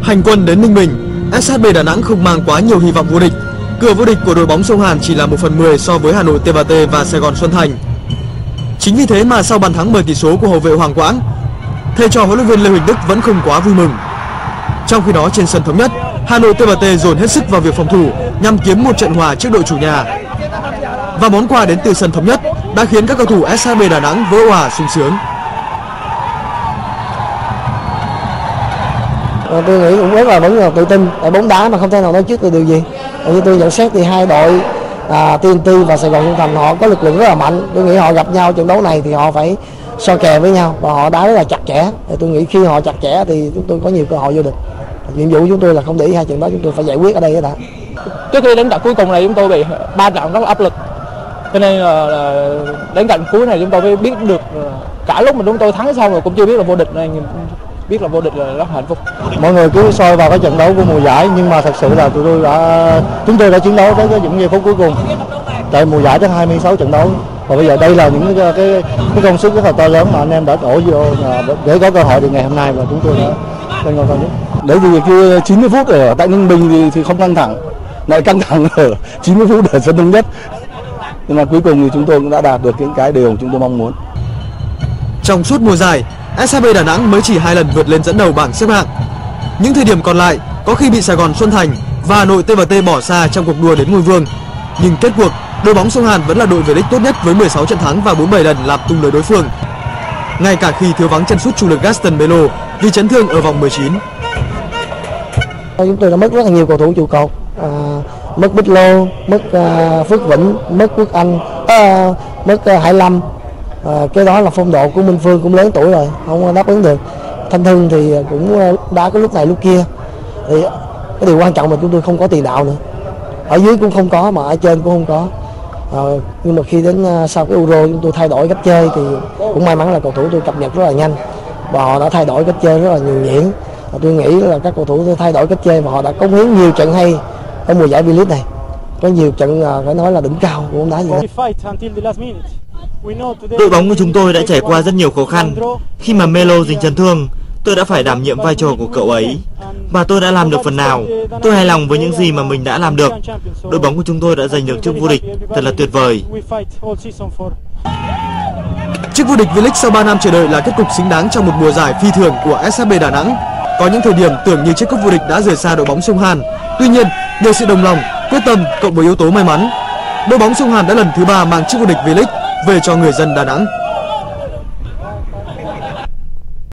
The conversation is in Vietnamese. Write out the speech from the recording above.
Hành quân đến Ninh Bình, SHB Đà Nẵng không mang quá nhiều hy vọng vô địch. Cửa vô địch của đội bóng sông Hàn chỉ là 1/10 so với Hà Nội TVT và Sài Gòn Xuân Thành. Chính vì thế mà sau bàn thắng mở tỷ số của hậu vệ Hoàng Quãng, thầy trò huấn luyện viên Lê Huỳnh Đức vẫn không quá vui mừng. Trong khi đó trên sân Thống Nhất, Hà Nội TVT dồn hết sức vào việc phòng thủ nhằm kiếm một trận hòa trước đội chủ nhà. Và món quà đến từ sân Thống Nhất đã khiến các cầu thủ SHB Đà Nẵng vỡ òa sung sướng. Tôi nghĩ cũng rất là vẫn tự tin tại bóng đá mà không thể nào nói trước được điều gì. Như tôi nhận xét thì hai đội TNT và Sài Gòn Xuân Thành họ có lực lượng rất là mạnh. Tôi nghĩ họ gặp nhau trận đấu này thì họ phải so kè với nhau và họ đá rất là chặt chẽ. Tôi nghĩ khi họ chặt chẽ thì chúng tôi có nhiều cơ hội vô địch. Nhiệm vụ của chúng tôi là không để ý hai trận đó, chúng tôi phải giải quyết ở đây đã. Trước khi đến trận cuối cùng này chúng tôi bị 3 trận rất là áp lực, cho nên là đến trận cuối này chúng tôi mới biết được cả lúc mà chúng tôi thắng xong rồi cũng chưa biết là vô địch, nên biết là vô địch là rất hạnh phúc. Mọi người cứ soi vào cái trận đấu của mùa giải nhưng mà thật sự là chúng tôi đã chiến đấu tới những giây phút cuối cùng. Tại mùa giải tới 26 trận đấu và bây giờ đây là những cái công sức rất là to lớn mà anh em đã đổ vô để có cơ hội được ngày hôm nay và chúng tôi đã lên ngôi cao nhất. Đấy thì kia 90 phút ở tại Ninh Bình thì không căng thẳng, lại căng thẳng ở 90 phút ở sân Thống Nhất. Nhưng mà cuối cùng thì chúng tôi cũng đã đạt được những cái điều chúng tôi mong muốn. Trong suốt mùa giải, SHB Đà Nẵng mới chỉ 2 lần vượt lên dẫn đầu bảng xếp hạng. Những thời điểm còn lại có khi bị Sài Gòn Xuân Thành và Hà Nội TVT bỏ xa trong cuộc đua đến ngôi vương. Nhưng kết cuộc, đội bóng sông Hàn vẫn là đội về đích tốt nhất với 16 trận thắng và 47 lần làm tung lưới đối phương. Ngay cả khi thiếu vắng chân sút chủ lực Gaston Melo vì chấn thương ở vòng 19. Chúng tôi đã mất rất là nhiều cầu thủ trụ cột, mất Bích Lô, mất Phước Vĩnh, mất Quốc Anh, mất Hải Lâm. Cái đó là phong độ của Minh Phương cũng lớn tuổi rồi, không đáp ứng được. Thanh Hưng thì cũng đá cái lúc này lúc kia. Thì cái điều quan trọng là chúng tôi không có tiền đạo nữa. Ở dưới cũng không có mà ở trên cũng không có. Nhưng mà khi đến sau cái Euro chúng tôi thay đổi cách chơi thì cũng may mắn là cầu thủ tôi cập nhật rất là nhanh và họ đã thay đổi cách chơi rất là nhuần nhuyễn. Tôi nghĩ là các cầu thủ thay đổi cách chơi và họ đã cống hiến nhiều trận hay ở mùa giải V-League này. Có nhiều trận phải nói là đỉnh cao của bóng đá Việt Nam. Đội bóng của chúng tôi đã trải qua rất nhiều khó khăn. Khi mà Melo dính chấn thương, tôi đã phải đảm nhiệm vai trò của cậu ấy và tôi đã làm được phần nào. Tôi hài lòng với những gì mà mình đã làm được. Đội bóng của chúng tôi đã giành được chức vô địch, thật là tuyệt vời. Chức vô địch V-League sau 3 năm chờ đợi là kết cục xứng đáng trong một mùa giải phi thường của SHB Đà Nẵng. Có những thời điểm tưởng như chiếc cúp vô địch đã rời xa đội bóng sông Hàn. Tuy nhiên, nhờ sự đồng lòng, quyết tâm cộng với yếu tố may mắn, đội bóng sông Hàn đã lần thứ 3 mang chức vô địch V-League về cho người dân Đà Nẵng.